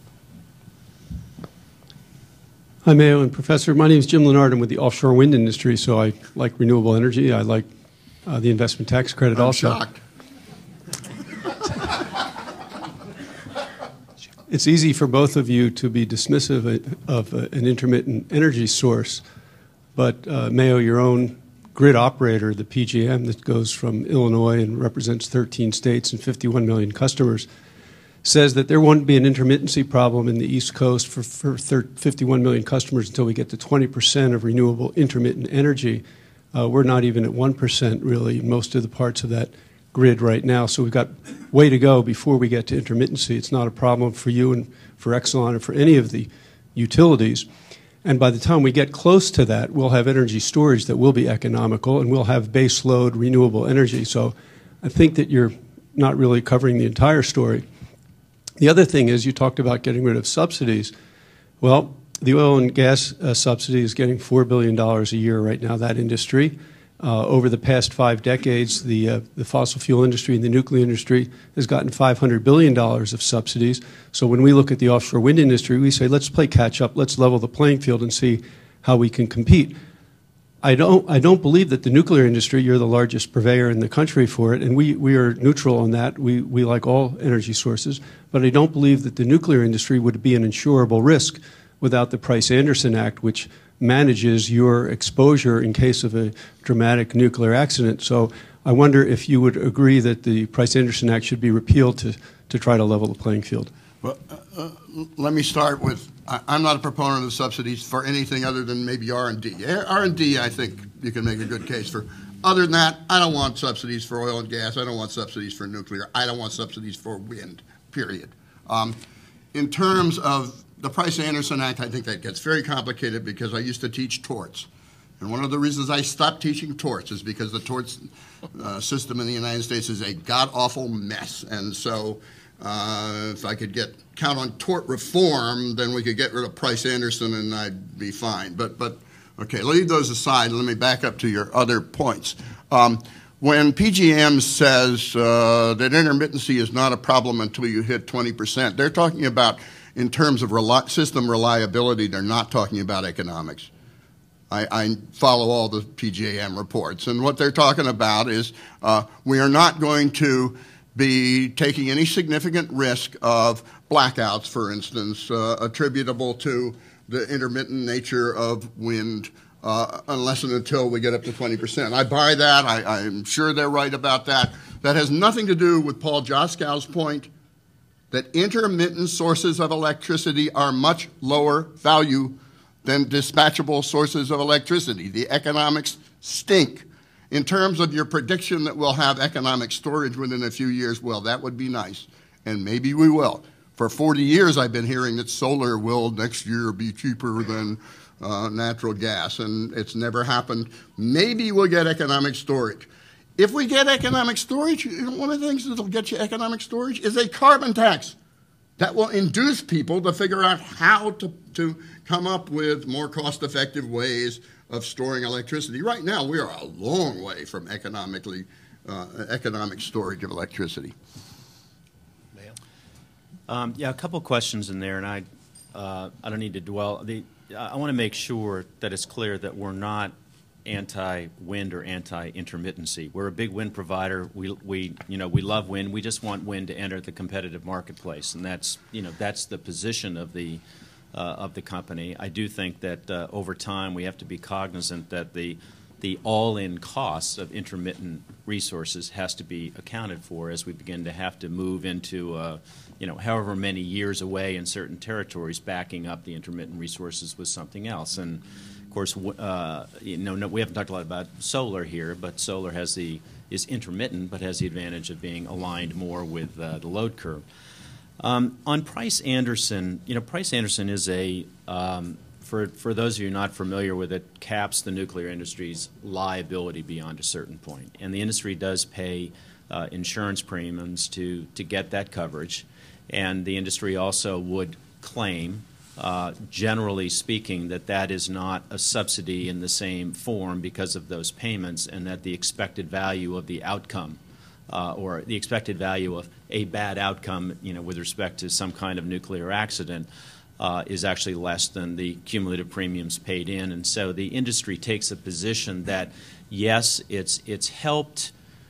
Hi, Mayo and Professor. My name is Jim Lennard. I'm with the offshore wind industry, so I like renewable energy. I like the investment tax credit also. I'm shocked. It's easy for both of you to be dismissive of an intermittent energy source, but Mayo, your own grid operator, the PJM that goes from Illinois and represents 13 states and 51 million customers, says that there won't be an intermittency problem in the East Coast for 51 million customers until we get to 20% of renewable intermittent energy. We're not even at 1% really in most of the parts of that grid right now, so we've got way to go before we get to intermittency. It's not a problem for you and for Exelon or for any of the utilities. And by the time we get close to that, we'll have energy storage that will be economical, and we'll have base load renewable energy. So I think that you're not really covering the entire story. The other thing is you talked about getting rid of subsidies. Well, the oil and gas subsidy is getting $4 billion a year right now, that industry. Over the past 5 decades, the fossil fuel industry and the nuclear industry has gotten $500 billion of subsidies. So when we look at the offshore wind industry, we say, let's play catch up, let's level the playing field and see how we can compete. I don't believe that the nuclear industry, you're the largest purveyor in the country for it, and we are neutral on that. We like all energy sources, but I don't believe that the nuclear industry would be an insurable risk without the Price-Anderson Act, which manages your exposure in case of a dramatic nuclear accident. So I wonder if you would agree that the Price-Anderson Act should be repealed to try to level the playing field. Well, let me start with, I'm not a proponent of subsidies for anything other than maybe R&D. R&D, I think you can make a good case for. Other than that, I don't want subsidies for oil and gas. I don't want subsidies for nuclear. I don't want subsidies for wind, period. In terms of the Price-Anderson Act, I think that gets very complicated because I used to teach torts. And one of the reasons I stopped teaching torts is because the torts system in the United States is a god-awful mess. And so if I could count on tort reform, then we could get rid of Price-Anderson and I'd be fine. But okay, leave those aside and let me back up to your other points. When PJM says that intermittency is not a problem until you hit 20%, they're talking about in terms of system reliability, they're not talking about economics. I follow all the PJM reports, and what they're talking about is we are not going to be taking any significant risk of blackouts, for instance, attributable to the intermittent nature of wind unless and until we get up to 20%. I buy that. I'm sure they're right about that. That has nothing to do with Paul Joskow's point that intermittent sources of electricity are much lower value than dispatchable sources of electricity. The economics stink. In terms of your prediction that we'll have economic storage within a few years, well, that would be nice, and maybe we will. For 40 years, I've been hearing that solar will next year be cheaper than natural gas, and it's never happened. Maybe we'll get economic storage. If we get economic storage, one of the things that will get you economic storage is a carbon tax that will induce people to figure out how to come up with more cost-effective ways of storing electricity. Right now, we are a long way from economic storage of electricity. Mayo? Yeah, a couple of questions in there, and I don't need to dwell. I want to make sure that it's clear that we're not anti-wind or anti-intermittency. We're a big wind provider. We love wind. We just want wind to enter the competitive marketplace, and that's the position of the company. I do think that over time we have to be cognizant that the all-in cost of intermittent resources has to be accounted for as we begin to have to move into however many years away in certain territories, backing up the intermittent resources with something else. And of course, we haven't talked a lot about solar here, but solar is intermittent, but has the advantage of being aligned more with the load curve. On Price-Anderson, Price-Anderson is for those of you not familiar with it, caps the nuclear industry's liability beyond a certain point. And the industry does pay insurance premiums to get that coverage. And the industry also would claim, generally speaking, that is not a subsidy in the same form because of those payments, and that the expected value of the outcome or the expected value of a bad outcome, with respect to some kind of nuclear accident, is actually less than the cumulative premiums paid in. And so the industry takes a position that, yes, it's helped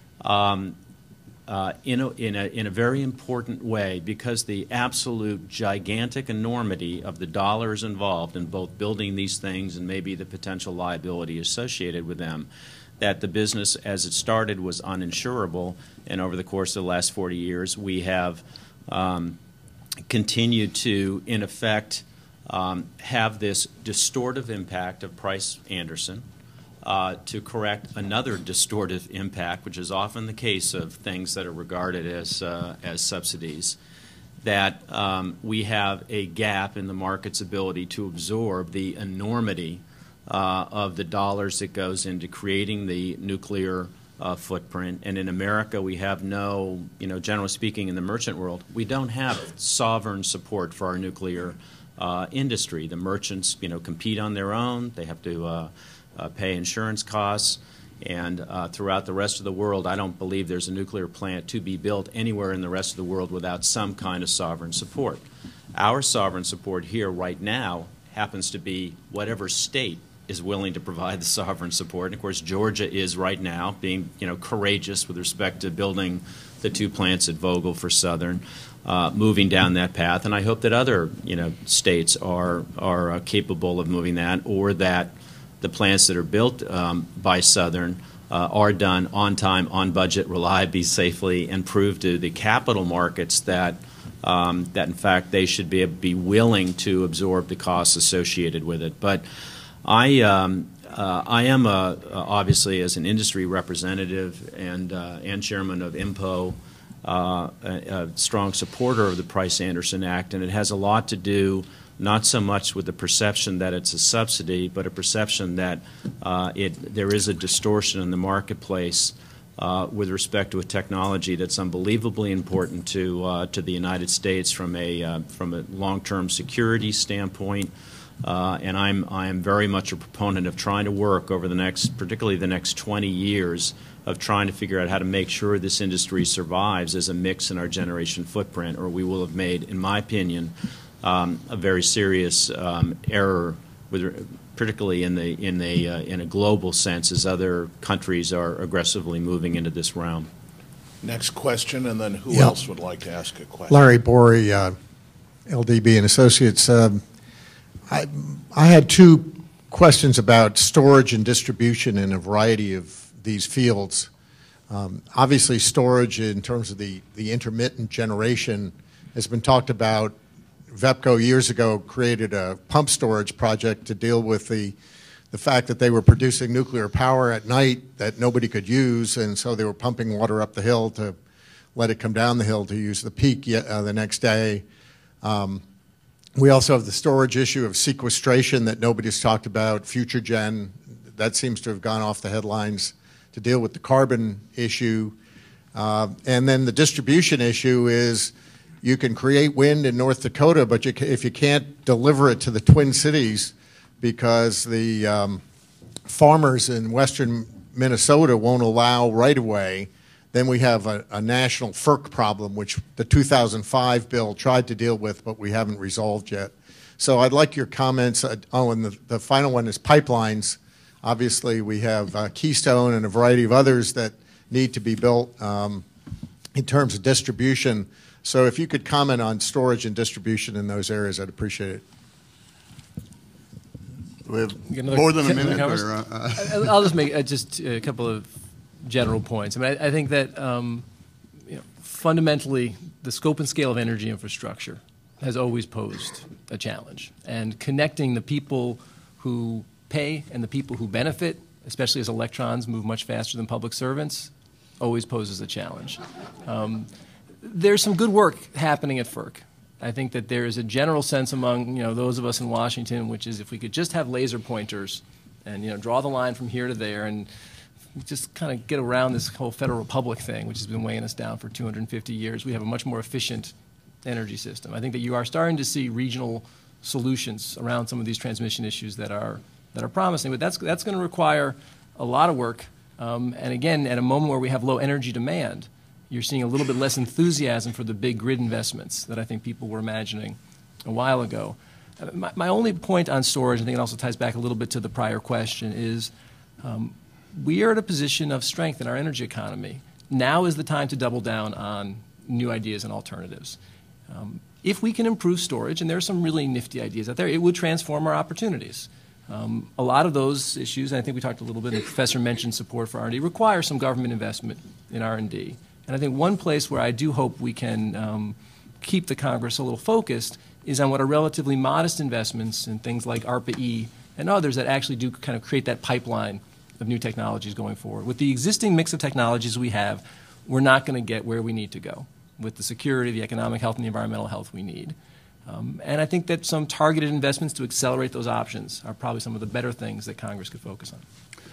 in a very important way, because the absolute gigantic enormity of the dollars involved in both building these things and maybe the potential liability associated with them, that the business as it started was uninsurable, and over the course of the last 40 years we have continued to, in effect, have this distortive impact of Price-Anderson to correct another distortive impact, which is often the case of things that are regarded as subsidies, that we have a gap in the market's ability to absorb the enormity of the dollars that goes into creating the nuclear footprint. And in America, we have no, generally speaking, in the merchant world, we don't have sovereign support for our nuclear industry. The merchants, compete on their own. They have to pay insurance costs. And throughout the rest of the world, I don't believe there's a nuclear plant to be built anywhere in the rest of the world without some kind of sovereign support. Our sovereign support here right now happens to be whatever state is willing to provide the sovereign support. And of course, Georgia is right now being, courageous with respect to building the 2 plants at Vogtle for Southern, moving down that path. And I hope that other, states are capable of moving that, or that the plants that are built by Southern are done on time, on budget, reliably, safely, and prove to the capital markets that in fact they should be willing to absorb the costs associated with it. But I am obviously, as an industry representative and chairman of IMPO, a strong supporter of the Price-Anderson Act, and it has a lot to do not so much with the perception that it's a subsidy, but a perception that there is a distortion in the marketplace with respect to a technology that's unbelievably important to the United States from a long-term security standpoint. And I am very much a proponent of trying to work over particularly the next 20 years, of trying to figure out how to make sure this industry survives as a mix in our generation footprint, or we will have made, in my opinion, a very serious error, particularly in a global sense, as other countries are aggressively moving into this realm. Next question, and then who else would like to ask a question? Larry Borey, LDB and Associates. I had 2 questions about storage and distribution in a variety of these fields. Obviously, storage in terms of the intermittent generation has been talked about. VEPCO years ago created a pump storage project to deal with the fact that they were producing nuclear power at night that nobody could use, and so they were pumping water up the hill to let it come down the hill to use the peak the next day. We also have the storage issue of sequestration that nobody's talked about, future gen. That seems to have gone off the headlines to deal with the carbon issue. And then the distribution issue is you can create wind in North Dakota, but if you can't deliver it to the Twin Cities because the farmers in western Minnesota won't allow right-of-way, then we have a national FERC problem, which the 2005 bill tried to deal with, but we haven't resolved yet. So I'd like your comments. And the final one is pipelines. Obviously, we have Keystone and a variety of others that need to be built in terms of distribution. So if you could comment on storage and distribution in those areas, I'd appreciate it. We have more than a minute. I'll just make just a couple of general points. I mean, I think that fundamentally, the scope and scale of energy infrastructure has always posed a challenge, and connecting the people who pay and the people who benefit, especially as electrons move much faster than public servants, always poses a challenge. There's some good work happening at FERC. I think that there is a general sense among those of us in Washington, which is if we could just have laser pointers and draw the line from here to there and just kind of get around this whole federal republic thing, which has been weighing us down for 250 years, we have a much more efficient energy system. I think that you are starting to see regional solutions around some of these transmission issues that are promising, but that's going to require a lot of work. And again, at a moment where we have low energy demand, you're seeing a little bit less enthusiasm for the big grid investments that I think people were imagining a while ago. My only point on storage, I think it also ties back a little bit to the prior question, is we are at a position of strength in our energy economy. Now is the time to double down on new ideas and alternatives. If we can improve storage, and there are some really nifty ideas out there, it would transform our opportunities. A lot of those issues, and I think we talked a little bit, and the professor mentioned support for R&D, require some government investment in R&D. And I think one place where I do hope we can keep the Congress a little focused is on what are relatively modest investments in things like ARPA-E and others that actually do kind of create that pipeline of new technologies going forward. With the existing mix of technologies we have, we're not going to get where we need to go with the security, the economic health, and the environmental health we need. And I think that some targeted investments to accelerate those options are probably some of the better things that Congress could focus on.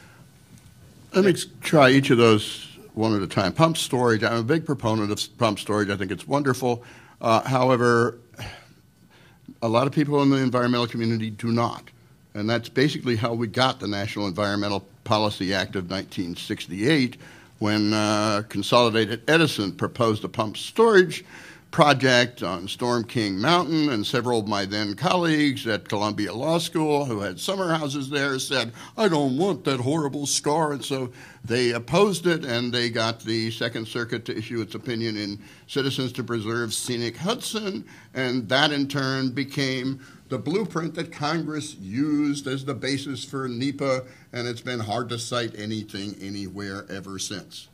Let me try each of those one at a time. Pump storage, I'm a big proponent of pump storage. I think it's wonderful. However, a lot of people in the environmental community do not. And that's basically how we got the National Environmental Policy Act of 1968, when Consolidated Edison proposed a pumped storage project on Storm King Mountain, and several of my then colleagues at Columbia Law School who had summer houses there said, I don't want that horrible scar, and so they opposed it, and they got the Second Circuit to issue its opinion in Citizens to Preserve Scenic Hudson, and that in turn became the blueprint that Congress used as the basis for NEPA, and it's been hard to cite anything anywhere ever since.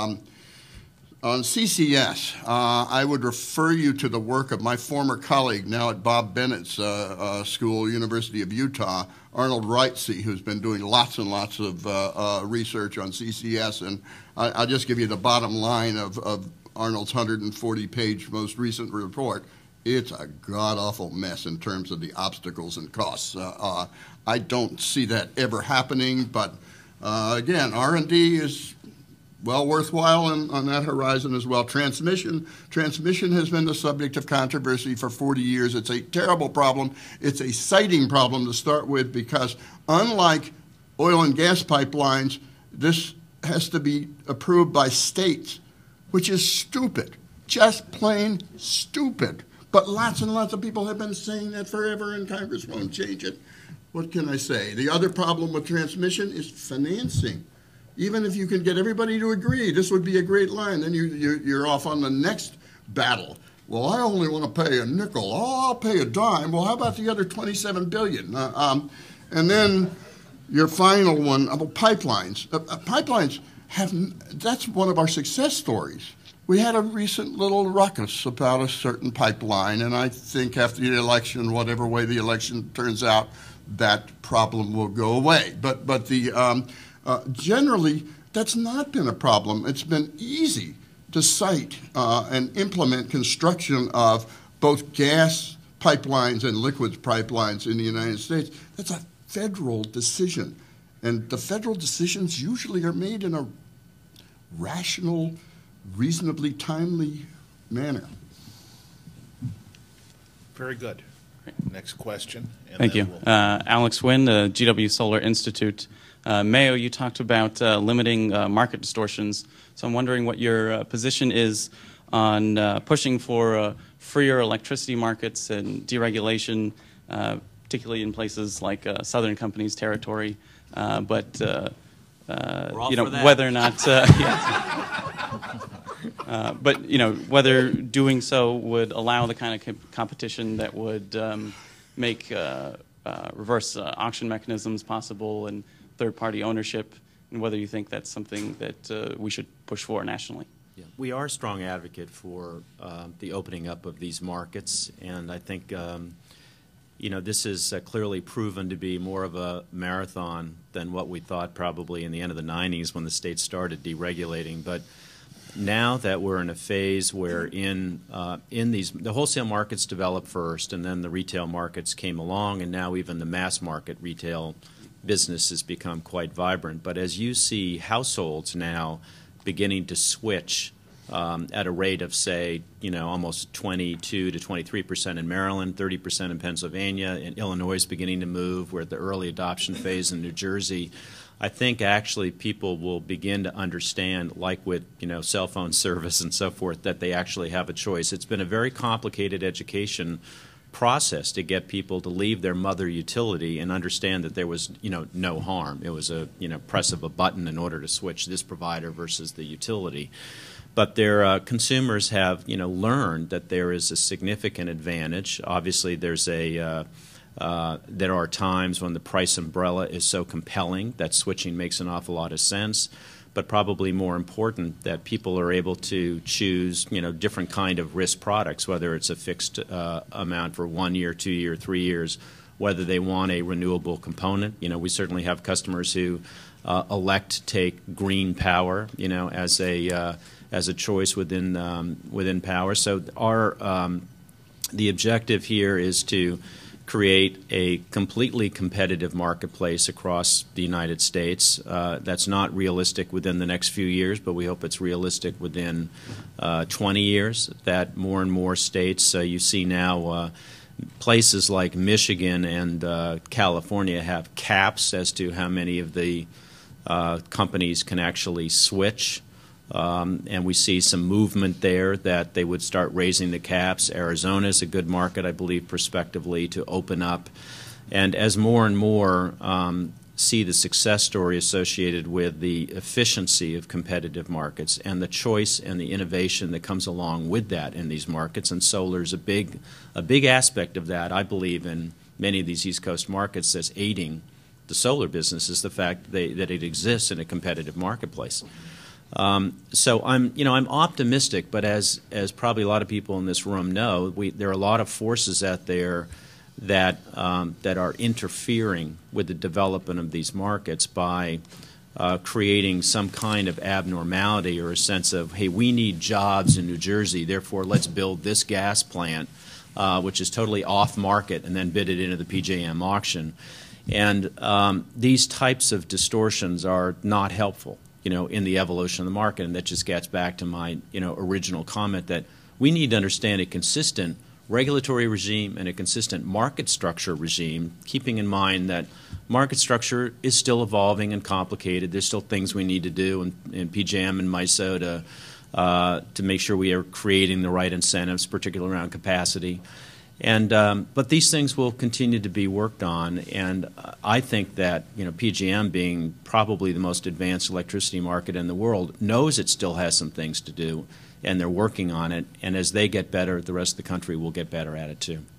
On CCS, I would refer you to the work of my former colleague, now at Bob Bennett's school, University of Utah, Arnold Wrightsey, who's been doing lots and lots of research on CCS. And I'll just give you the bottom line of Arnold's 140-page most recent report. It's a god-awful mess in terms of the obstacles and costs. I don't see that ever happening, but again, R&D is well worthwhile on that horizon as well. Transmission has been the subject of controversy for 40 years. It's a terrible problem. It's a siting problem to start with, because unlike oil and gas pipelines, this has to be approved by states, which is stupid, just plain stupid. But lots and lots of people have been saying that forever, and Congress won't change it. What can I say? The other problem with transmission is financing. Even if you can get everybody to agree, this would be a great line, then you're off on the next battle. Well, I only want to pay a nickel. Oh, I'll pay a dime. Well, how about the other $27 billion? And then your final one about pipelines. Pipelines that's one of our success stories. We had a recent little ruckus about a certain pipeline, and I think after the election, whatever way the election turns out, that problem will go away. But the generally, that's not been a problem. It's been easy to cite and implement construction of both gas pipelines and liquids pipelines in the United States. That's a federal decision. And the federal decisions usually are made in a rational, reasonably timely manner. Very good. Next question. Thank you. Alex Wynn, the GW Solar Institute. Mayo, you talked about limiting market distortions. So I'm wondering what your position is on pushing for freer electricity markets and deregulation, particularly in places like Southern Company's territory. But you know, whether or not, but you know, whether doing so would allow the kind of competition that would make reverse auction mechanisms possible and third-party ownership, and whether you think that's something that we should push for nationally. Yeah. We are a strong advocate for the opening up of these markets, and I think you know, this is clearly proven to be more of a marathon than what we thought probably in the end of the 90s when the states started deregulating. But now that we're in a phase where in these, the wholesale markets developed first, and then the retail markets came along, and now even the mass market retail business has become quite vibrant. But as you see households now beginning to switch at a rate of, say, you know, almost 22 to 23% in Maryland, 30% in Pennsylvania, and Illinois is beginning to move. We're at the early adoption phase in New Jersey. I think actually people will begin to understand, like with, you know, cell phone service and so forth, that they actually have a choice. It's been a very complicated education process to get people to leave their mother utility and understand that there was, you know, no harm. It was a, you know, press of a button in order to switch this provider versus the utility. But their consumers have, you know, learned that there is a significant advantage. Obviously, there's a there are times when the price umbrella is so compelling that switching makes an awful lot of sense. But probably more important, that people are able to choose, you know, different kind of risk products, whether it's a fixed amount for 1 year, 2 year, 3 years, whether they want a renewable component. You know, we certainly have customers who elect to take green power, you know, as a choice within power. So our the objective here is to create a completely competitive marketplace across the United States. That's not realistic within the next few years, but we hope it's realistic within 20 years, that more and more states, you see now places like Michigan and California have caps as to how many of the companies can actually switch. And we see some movement there that they would start raising the caps. Arizona is a good market, I believe, prospectively to open up. And as more and more see the success story associated with the efficiency of competitive markets and the choice and the innovation that comes along with that in these markets, and solar is a big aspect of that, I believe, in many of these East Coast markets that's aiding the solar business, is the fact that it exists in a competitive marketplace. So I'm optimistic, but as probably a lot of people in this room know, there are a lot of forces out there that are interfering with the development of these markets by creating some kind of abnormality or a sense of, hey, we need jobs in New Jersey, therefore let's build this gas plant, which is totally off market, and then bid it into the PJM auction. And these types of distortions are not helpful, in the evolution of the market. And that just gets back to my, original comment that we need to understand a consistent regulatory regime and a consistent market structure regime, keeping in mind that market structure is still evolving and complicated. There's still things we need to do in PJM and MISO to make sure we are creating the right incentives, particularly around capacity. And but these things will continue to be worked on, and I think that PJM, being probably the most advanced electricity market in the world, knows it still has some things to do, and they're working on it. And as they get better, the rest of the country will get better at it too.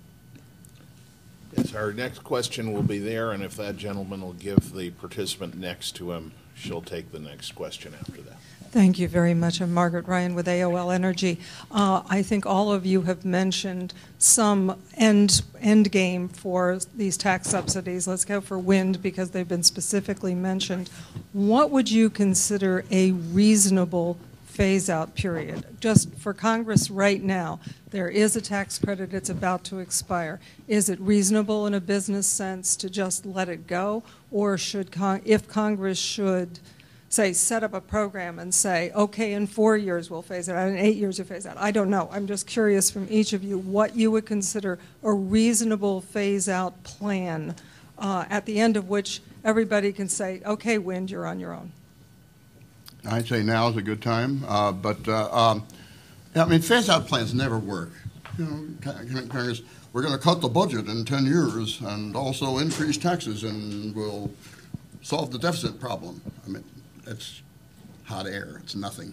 Yes, our next question will be there, and if that gentleman will give the participant next to him, she'll take the next question after that. Thank you very much. I'm Margaret Ryan with AOL Energy. I think all of you have mentioned some end game for these tax subsidies. Let's go for wind because they've been specifically mentioned. What would you consider a reasonable phase-out period? Just for Congress right now, there is a tax credit. It's about to expire. Is it reasonable in a business sense to just let it go? Or should, if Congress should say, set up a program and say, okay, in 4 years we'll phase it out, in 8 years we'll phase it out. I don't know. I'm just curious from each of you what you would consider a reasonable phase-out plan at the end of which everybody can say, okay, wind, you're on your own. I'd say now is a good time, phase-out plans never work. Congress, we're going to cut the budget in 10 years and also increase taxes and we'll solve the deficit problem. It's hot air. It's nothing.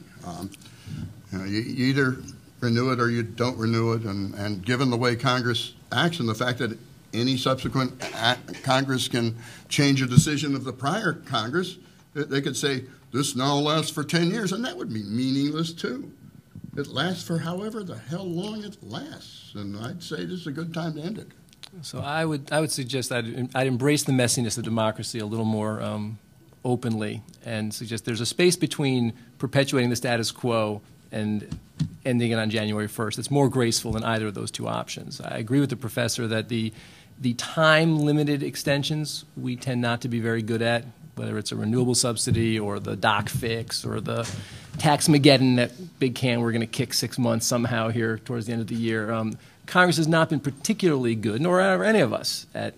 You either renew it or you don't renew it. And given the way Congress acts and the fact that any subsequent Congress can change a decision of the prior Congress, they could say, this now lasts for 10 years, and that would be meaningless, too. It lasts for however the hell long it lasts, and I'd say this is a good time to end it. So I would suggest I'd embrace the messiness of democracy a little more openly and suggest there's a space between perpetuating the status quo and ending it on January 1st. It's more graceful than either of those two options. I agree with the professor that the time-limited extensions we tend not to be very good at, whether it's a renewable subsidy or the dock fix or the tax-mageddon, that big can we're going to kick 6 months somehow here towards the end of the year. Congress has not been particularly good, nor are any of us, at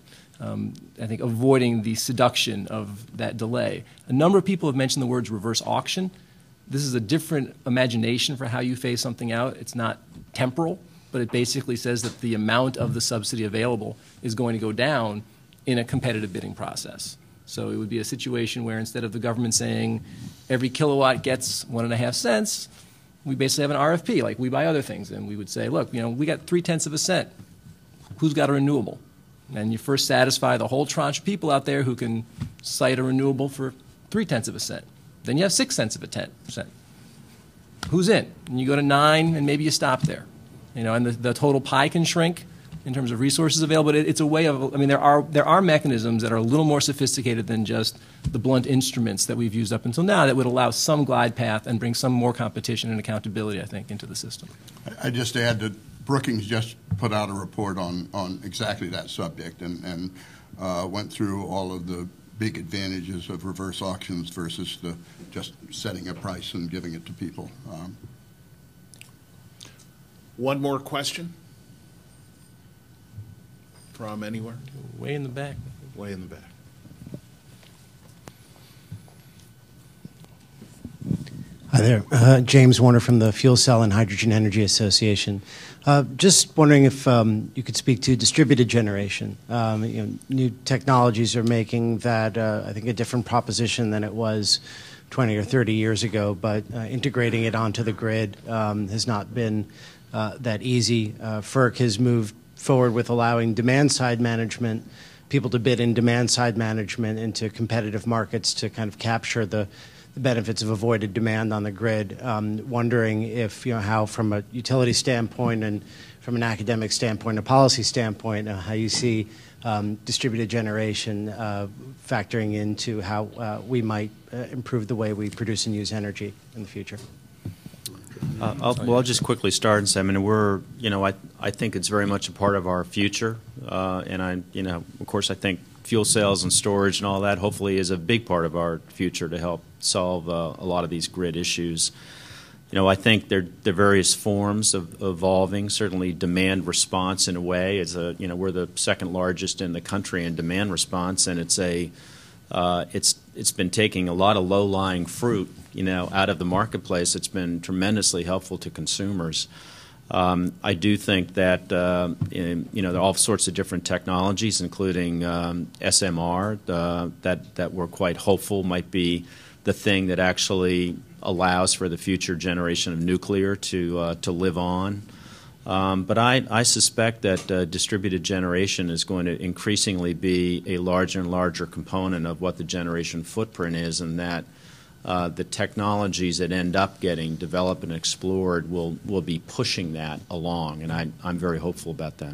I think avoiding the seduction of that delay. A number of people have mentioned the words reverse auction. This is a different imagination for how you phase something out. It's not temporal, but it basically says that the amount of the subsidy available is going to go down in a competitive bidding process. So it would be a situation where instead of the government saying every kilowatt gets 1.5 cents, we basically have an RFP like we buy other things, and we would say, look, we got 0.3 of a cent. Who's got a renewable? And you first satisfy the whole tranche of people out there who can cite a renewable for 0.3 of a cent. Then you have 6 cents of a cent. Who's in? And you go to 9, and maybe you stop there. And the total pie can shrink in terms of resources available. But it's a way of, there are mechanisms that are a little more sophisticated than just the blunt instruments that we've used up until now that would allow some glide path and bring some more competition and accountability, I think, into the system. I just add that Brookings just put out a report on exactly that subject and went through all of the big advantages of reverse auctions versus just setting a price and giving it to people. One more question? from anywhere? Way in the back. Way in the back. Hi there. James Warner from the Fuel Cell and Hydrogen Energy Association. Just wondering if you could speak to distributed generation. New technologies are making that, I think, a different proposition than it was 20 or 30 years ago, but integrating it onto the grid has not been that easy. FERC has moved forward with allowing demand-side management, people to bid in demand-side management into competitive markets to kind of capture the benefits of avoided demand on the grid. Wondering if, how from a utility standpoint and from an academic standpoint, a policy standpoint, how you see distributed generation factoring into how we might improve the way we produce and use energy in the future. I'll just quickly start and say, I mean, I think it's very much a part of our future, and of course, I think fuel cells and storage and all that hopefully is a big part of our future to help solve a lot of these grid issues. I think they're various forms of evolving. Certainly, demand response in a way is we're the second largest in the country in demand response, and it's been taking a lot of low-lying fruit out of the marketplace. It's been tremendously helpful to consumers. I do think that there are all sorts of different technologies, including SMR, that we're quite hopeful might be the thing that actually allows for the future generation of nuclear to live on. But I suspect that distributed generation is going to increasingly be a larger and larger component of what the generation footprint is, and that the technologies that end up getting developed and explored will be pushing that along, and I'm very hopeful about that.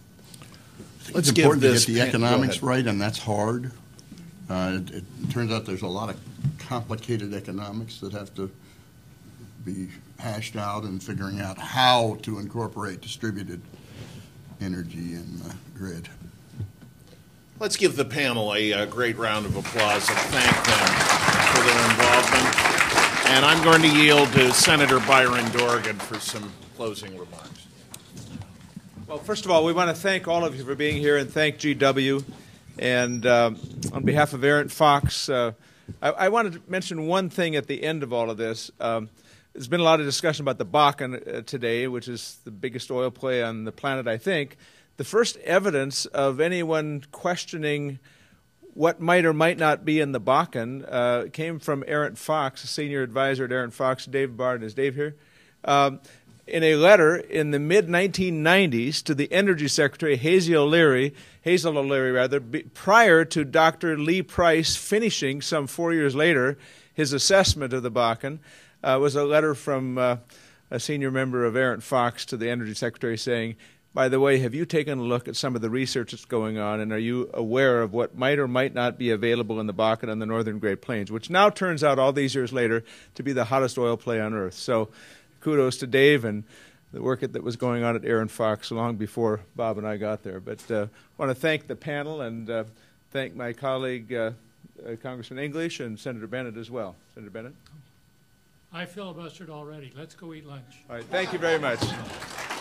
It's important to get the economics right, and that's hard. It turns out there's a lot of complicated economics that have to be hashed out and figuring out how to incorporate distributed energy in the grid. Let's give the panel a great round of applause and thank them for their involvement. And I'm going to yield to Senator Byron Dorgan for some closing remarks. Well, first of all, we want to thank all of you for being here and thank GW. And on behalf of Arent Fox, I wanted to mention one thing at the end of all of this. There's been a lot of discussion about the Bakken today, which is the biggest oil play on the planet, I think. The first evidence of anyone questioning what might or might not be in the Bakken came from Arent Fox, a senior advisor at Arent Fox, Dave Bard. Is Dave here? In a letter in the mid-1990s to the Energy Secretary, Hazel O'Leary, prior to Dr. Lee Price finishing some 4 years later his assessment of the Bakken, was a letter from a senior member of Arent Fox to the Energy Secretary saying, by the way, have you taken a look at some of the research that's going on, and are you aware of what might or might not be available in the Bakken and the northern Great Plains, which now turns out all these years later to be the hottest oil play on earth. So kudos to Dave and the work that was going on at Arent Fox long before Bob and I got there. But I want to thank the panel and thank my colleague, Congressman English, and Senator Bennett as well. Senator Bennett? I filibustered already. Let's go eat lunch. All right. Thank you very much.